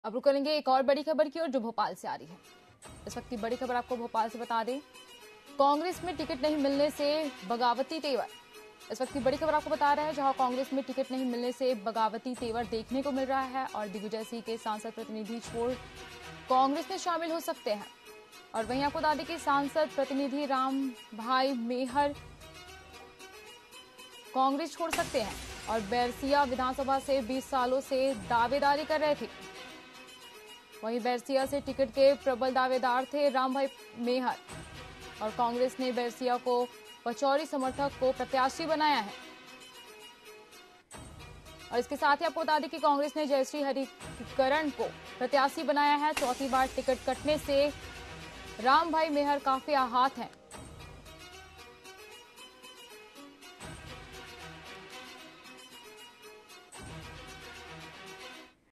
अब रुक करेंगे एक और बड़ी खबर की ओर जो भोपाल से आ रही है। इस वक्त की बड़ी खबर आपको भोपाल से बता दें, कांग्रेस में टिकट नहीं मिलने से बगावती तेवर। इस वक्त की बड़ी खबर आपको बता रहा है, जहां कांग्रेस में टिकट नहीं मिलने से बगावती तेवर देखने को मिल रहा है और दिग्विजय सिंह के सांसद प्रतिनिधि छोड़ कांग्रेस में शामिल हो सकते हैं। और वहीं आपको बता दें कि सांसद प्रतिनिधि राम भाई मेहर कांग्रेस छोड़ सकते हैं और बैरसिया विधानसभा से 20 सालों से दावेदारी कर रहे थे। वहीं बैरसिया से टिकट के प्रबल दावेदार थे राम भाई मेहर और कांग्रेस ने बैरसिया को पचौरी समर्थक को प्रत्याशी बनाया है। और इसके साथ ही आपको बता दें कि कांग्रेस ने जयश्री हरिकरण को प्रत्याशी बनाया है। चौथी बार टिकट कटने से राम भाई मेहर काफी आहत हैं।